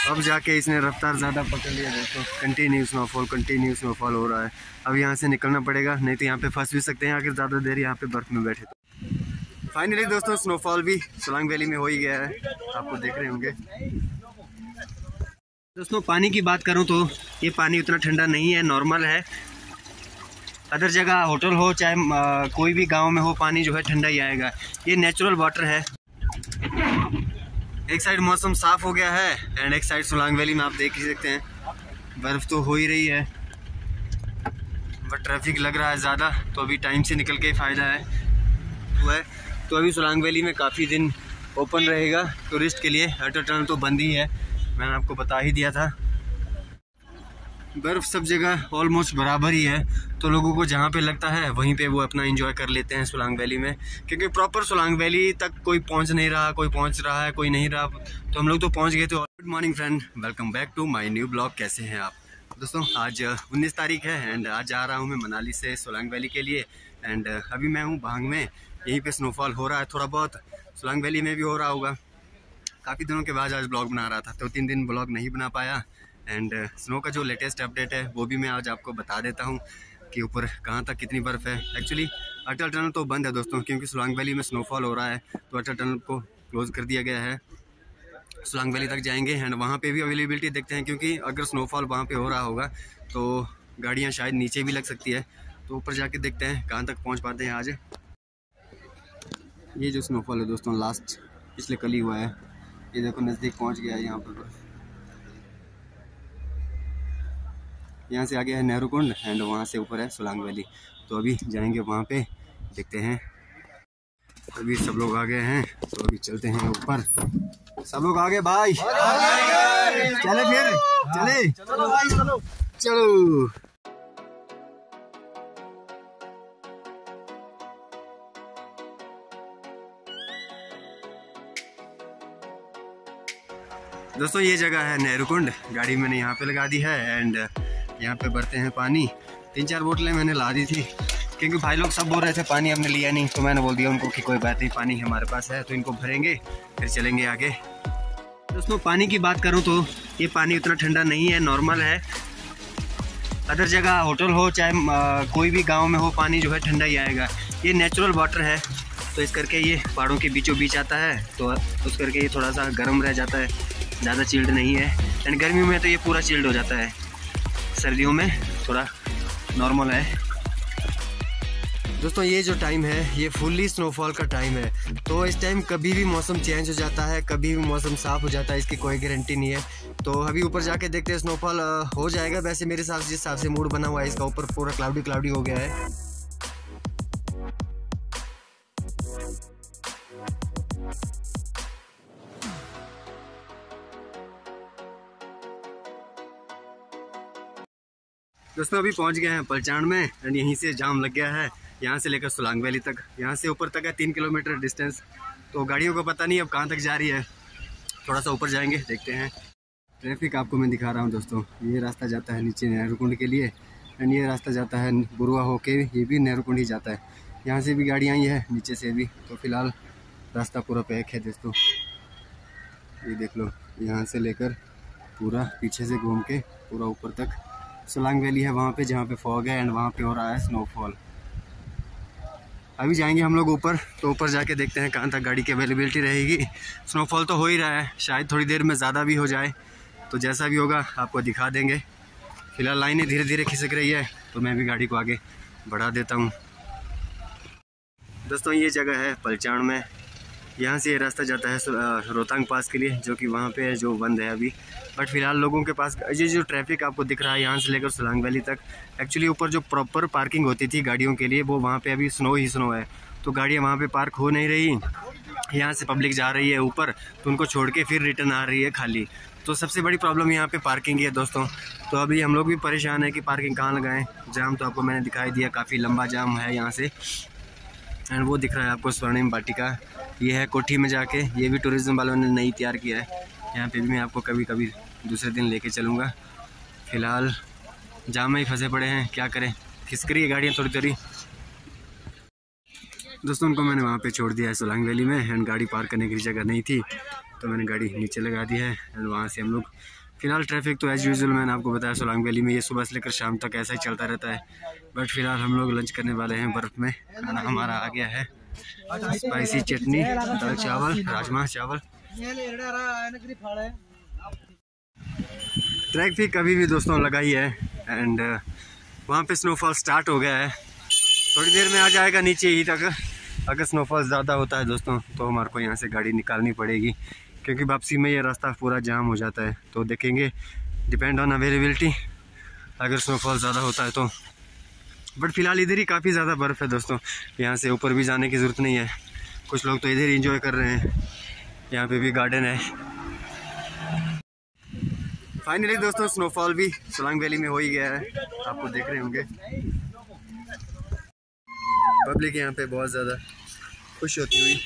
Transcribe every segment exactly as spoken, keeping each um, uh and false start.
अब जाके इसने रफ्तार ज़्यादा पकड़ लिया दोस्तों। कंटिन्यू स्नोफॉल कंटिन्यू स्नोफॉल हो रहा है। अब यहाँ से निकलना पड़ेगा, नहीं तो यहाँ पे फंस भी सकते हैं अगर ज़्यादा देर यहाँ पे बर्फ़ में बैठे तो। फाइनली दोस्तों स्नोफॉल भी सोलांग वैली में हो ही गया है, आपको देख रहे होंगे। दोस्तों पानी की बात करूँ तो ये पानी उतना ठंडा नहीं है, नॉर्मल है। अदर जगह होटल हो चाहे आ, कोई भी गांव में हो, पानी जो है ठंडा ही आएगा। ये नेचुरल वाटर है। एक साइड मौसम साफ़ हो गया है एंड एक साइड सोलांग वैली में आप देख ही सकते हैं बर्फ़ तो हो ही रही है, बट ट्रैफिक लग रहा है ज़्यादा, तो अभी टाइम से निकल के फ़ायदा है वो है। तो अभी सोलांग वैली में काफ़ी दिन ओपन रहेगा टूरिस्ट के लिए। अटल टनल तो बंद ही है, मैंने आपको बता ही दिया था। बर्फ़ सब जगह ऑलमोस्ट बराबर ही है, तो लोगों को जहाँ पे लगता है वहीं पे वो अपना एंजॉय कर लेते हैं सोलांग वैली में, क्योंकि प्रॉपर सोलांग वैली तक कोई पहुँच नहीं रहा, कोई पहुँच रहा है कोई नहीं रहा, तो हम लोग तो पहुँच गए थे। Good morning friend, welcome back to my new blog. कैसे हैं आप दोस्तों? आज उन्नीस तारीख है एंड आज जा रहा हूँ मैं मनाली से सोलांग वैली के लिए। एंड अभी मैं हूँ भांग में, यहीं पे स्नोफॉल हो रहा है थोड़ा बहुत, सोलांग वैली में भी हो रहा होगा। काफ़ी दिनों के बाद आज ब्लॉग बना रहा था, तो तीन दिन ब्लॉग नहीं बना पाया। एंड स्नो का जो लेटेस्ट अपडेट है वो भी मैं आज आपको बता देता हूँ कि ऊपर कहाँ तक कितनी बर्फ़ है। एक्चुअली अटल टनल तो बंद है दोस्तों, क्योंकि सोलांग वैली में स्नोफॉल हो रहा है, तो अटल टनल को क्लोज़ कर दिया गया है। सोलांग वैली तक जाएंगे एंड वहाँ पे भी अवेलेबिलिटी देखते हैं, क्योंकि अगर स्नोफॉल वहाँ पे हो रहा होगा तो गाड़ियाँ शायद नीचे भी लग सकती है, तो ऊपर जाके देखते हैं कहाँ तक पहुँच पाते हैं आज। ये जो स्नोफॉल है दोस्तों लास्ट पिछले कल ही हुआ है, ये देखो नज़दीक पहुँच गया है। यहाँ पर यहाँ से आगे है नेहरू कुंड एंड वहाँ से ऊपर है सोलांग वैली, तो अभी जाएंगे वहाँ पे, देखते हैं। अभी सब लोग आ गए हैं, तो अभी चलते हैं ऊपर। सब लोग आ गए भाई, चले फिर चले चलो भाई चलो चलो। दोस्तों ये जगह है नेहरू कुंड, गाड़ी मैंने यहाँ पे लगा दी है एंड यहाँ पे भरते हैं पानी। तीन चार बोतलें मैंने ला दी थी, क्योंकि भाई लोग सब बोल रहे थे पानी हमने लिया नहीं, तो मैंने बोल दिया उनको कि कोई बात नहीं, पानी हमारे पास है, तो इनको भरेंगे फिर चलेंगे आगे। दोस्तों पानी की बात करूँ तो ये पानी उतना ठंडा नहीं है, नॉर्मल है। अदर जगह होटल हो चाहे आ, कोई भी गाँव में हो, पानी जो है ठंडा ही आएगा। ये नेचुरल वाटर है, तो इस करके ये पहाड़ों के बीचों बीच आता है, तो उस करके ये थोड़ा सा गर्म रह जाता है, ज़्यादा चिल्ड नहीं है। एंड गर्मियों में तो ये पूरा चिल्ड हो जाता है, सर्दियों में थोड़ा नॉर्मल है। दोस्तों ये जो टाइम है ये फुल्ली स्नोफॉल का टाइम है, तो इस टाइम कभी भी मौसम चेंज हो जाता है, कभी भी मौसम साफ़ हो जाता है, इसकी कोई गारंटी नहीं है। तो अभी ऊपर जाके देखते हैं, स्नोफॉल हो जाएगा वैसे मेरे हिसाब से, जिस हिसाब से मूड बना हुआ है इसका, ऊपर पूरा क्लाउडी क्लाउडी हो गया है। दोस्तों अभी पहुंच गए हैं पलचान में एंड यहीं से जाम लग गया है, यहाँ से लेकर सोलांग वैली तक, यहाँ से ऊपर तक है तीन किलोमीटर डिस्टेंस। तो गाड़ियों को पता नहीं अब कहाँ तक जा रही है, थोड़ा सा ऊपर जाएंगे देखते हैं। ट्रैफिक आपको मैं दिखा रहा हूँ दोस्तों, ये रास्ता जाता है नीचे नेहरू कुंड के लिए एंड ये रास्ता जाता है बुरुआ होके, ये भी नेहरू कुंड ही जाता है। यहाँ से भी गाड़ियाँ आई है, नीचे से भी। तो फिलहाल रास्ता पूरा पैक है दोस्तों, ये देख लो, यहाँ से लेकर पूरा पीछे से घूम के पूरा ऊपर तक सोलांग वैली है वहाँ पे, जहाँ पे फॉग है एंड वहाँ पे हो रहा है स्नोफॉल। अभी जाएंगे हम लोग ऊपर, तो ऊपर जाके देखते हैं कहाँ तक गाड़ी की अवेलेबिलिटी रहेगी। स्नोफॉल तो हो ही रहा है, शायद थोड़ी देर में ज़्यादा भी हो जाए, तो जैसा भी होगा आपको दिखा देंगे। फिलहाल लाइनें धीरे धीरे खिसक रही है, तो मैं भी गाड़ी को आगे बढ़ा देता हूँ। दोस्तों ये जगह है पलचान में, यहाँ से ये रास्ता जाता है रोहतांग पास के लिए, जो कि वहाँ पे है, जो बंद है अभी। बट फिलहाल लोगों के पास ये जो ट्रैफिक आपको दिख रहा है यहाँ से लेकर सोलांग वैली तक, एक्चुअली ऊपर जो प्रॉपर पार्किंग होती थी गाड़ियों के लिए, वो वहाँ पे अभी स्नो ही स्नो है, तो गाड़ियाँ वहाँ पे पार्क हो नहीं रही। यहाँ से पब्लिक जा रही है ऊपर, तो उनको छोड़ के फिर रिटर्न आ रही है खाली। तो सबसे बड़ी प्रॉब्लम यहाँ पे पार्किंग ही है दोस्तों। तो अभी हम लोग भी परेशान है कि पार्किंग कहाँ लगाएं। जाम तो आपको मैंने दिखाई दिया, काफ़ी लंबा जाम है यहाँ से। एंड वो दिख रहा है आपको स्वर्णिम वाटिका, ये है कोठी में जाके, ये भी टूरिज्म वालों ने नई तैयार किया है। यहाँ पे भी मैं आपको कभी कभी दूसरे दिन लेके चलूँगा। फ़िलहाल जाम में ही फंसे पड़े हैं, क्या करें, खिसक रही है गाड़ियाँ थोड़ी थोड़ी। दोस्तों उनको मैंने वहाँ पे छोड़ दिया है सोलांग वैली में, एंड गाड़ी पार्क करने की जगह नहीं थी, तो मैंने गाड़ी नीचे लगा दी है एंड वहाँ से हम लोग फ़िलहाल ट्रैफिक तो एज़ यूजुअल मैंने आपको बताया सोलांग वैली में ये सुबह से लेकर शाम तक ऐसा ही चलता रहता है। बट फ़िलहाल हम लोग लंच करने वाले हैं बर्फ़ में। खाना हमारा आ गया है, स्पाइसी चटनी, दाल चावल, राजमा चावल। ट्रैफिक अभी भी दोस्तों लगा ही है एंड वहाँ पे स्नोफॉल स्टार्ट हो गया है, थोड़ी देर में आ जाएगा नीचे ही तक। अगर स्नोफॉल ज़्यादा होता है दोस्तों तो हमारे को यहाँ से गाड़ी निकालनी पड़ेगी, क्योंकि वापसी में ये रास्ता पूरा जाम हो जाता है। तो देखेंगे, डिपेंड ऑन अवेलेबिलिटी, अगर स्नोफॉल ज़्यादा होता है तो। बट फ़िलहाल इधर ही काफ़ी ज़्यादा बर्फ़ है दोस्तों, यहाँ से ऊपर भी जाने की ज़रूरत नहीं है। कुछ लोग तो इधर ही इंजॉय कर रहे हैं, यहाँ पे भी गार्डन है। फाइनली दोस्तों स्नोफॉल भी सोलांग वैली में हो ही गया है, आपको देख रहे होंगे। पब्लिक यहाँ पे बहुत ज़्यादा खुश होती हुई।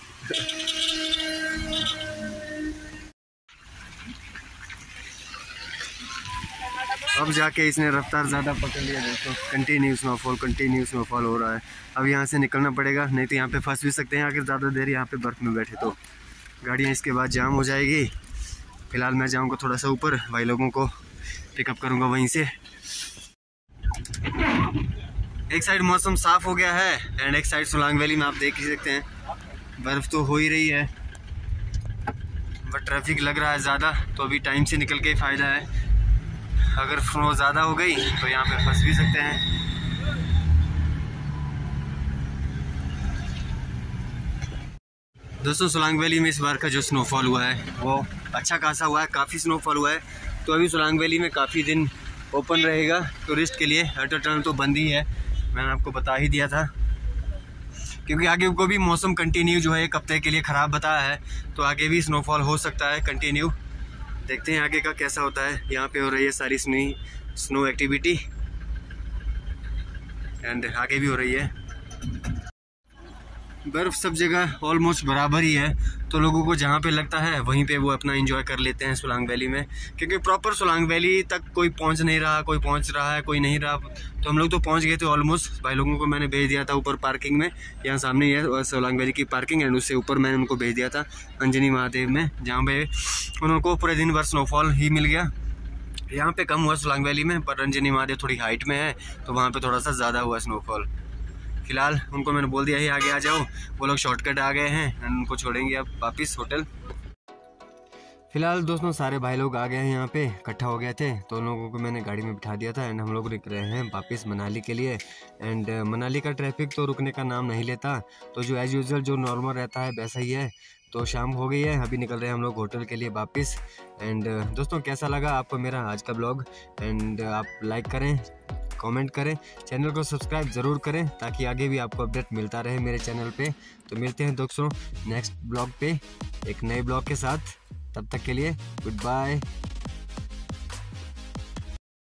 अब जाके इसने रफ्तार ज़्यादा पकड़ लिया दोस्तों। कंटिन्यू स्नोफॉल कंटिन्यू स्नोफॉल हो रहा है। अब यहाँ से निकलना पड़ेगा, नहीं तो यहाँ पे फंस भी सकते हैं अगर ज़्यादा देर यहाँ पे बर्फ़ में बैठे तो। गाड़ियाँ इसके बाद जाम हो जाएगी। फ़िलहाल मैं जाऊँगा थोड़ा सा ऊपर, भाई लोगों को पिकअप करूँगा वहीं से। एक साइड मौसम साफ़ हो गया है एंड एक साइड सोलांग वैली में आप देख ही सकते हैं बर्फ़ तो हो ही रही है, बट ट्रैफिक लग रहा है ज़्यादा। तो अभी टाइम से निकल के ही फ़ायदा है, अगर स्नो ज़्यादा हो गई तो यहाँ पे फंस भी सकते हैं। दोस्तों सोलांग वैली में इस बार का जो स्नोफॉल हुआ है वो अच्छा खासा हुआ है, काफ़ी स्नोफॉल हुआ है। तो अभी सोलांग वैली में काफ़ी दिन ओपन रहेगा टूरिस्ट के लिए, एट अ टाइम तो बंद ही है, मैंने आपको बता ही दिया था। क्योंकि आगे को भी मौसम कंटिन्यू जो है एक हफ्ते के लिए ख़राब बताया है, तो आगे भी स्नोफॉल हो सकता है कंटिन्यू। देखते हैं आगे का कैसा होता है। यहाँ पे हो रही है सारी स्नो स्नो एक्टिविटी एंड आगे भी हो रही है। बर्फ़ सब जगह ऑलमोस्ट बराबर ही है, तो लोगों को जहाँ पे लगता है वहीं पे वो अपना एंजॉय कर लेते हैं सोलांग वैली में। क्योंकि प्रॉपर सोलांग वैली तक कोई पहुँच नहीं रहा, कोई पहुँच रहा है कोई नहीं रहा। तो हम लोग तो पहुँच गए थे ऑलमोस्ट। भाई लोगों को मैंने भेज दिया था ऊपर पार्किंग में, यहाँ सामने ही है सोलांग वैली की पार्किंग एंड उससे ऊपर मैंने उनको भेज दिया था अंजनी महादेव में, जहाँ पे उनको पूरे दिन भर स्नोफॉल ही मिल गया। यहाँ पे कम हुआ सोलांग वैली में, पर अंजनी महादेव थोड़ी हाइट में है तो वहाँ पे थोड़ा सा ज़्यादा हुआ स्नोफॉल। फिलहाल उनको मैंने बोल दिया ही आगे आ जाओ, वो लोग शॉर्टकट आ गए हैं एंड उनको छोड़ेंगे अब वापस होटल। फिलहाल दोस्तों सारे भाई लोग आ गए हैं, यहाँ पे इकट्ठा हो गए थे तो उन लोगों को मैंने गाड़ी में बिठा दिया था एंड हम लोग रुक रहे हैं वापस मनाली के लिए। एंड मनाली का ट्रैफिक तो रुकने का नाम नहीं लेता, तो जो एज़ यूजुअल जो नॉर्मल रहता है वैसा ही है। तो शाम हो गई है, अभी निकल रहे हैं हम लोग होटल के लिए वापस। एंड दोस्तों कैसा लगा आपको मेरा आज का ब्लॉग, एंड आप लाइक करें, कमेंट करें, चैनल को सब्सक्राइब ज़रूर करें ताकि आगे भी आपको अपडेट मिलता रहे मेरे चैनल पे। तो मिलते हैं दोस्तों नेक्स्ट ब्लॉग पे एक नए ब्लॉग के साथ, तब तक के लिए गुड बाय।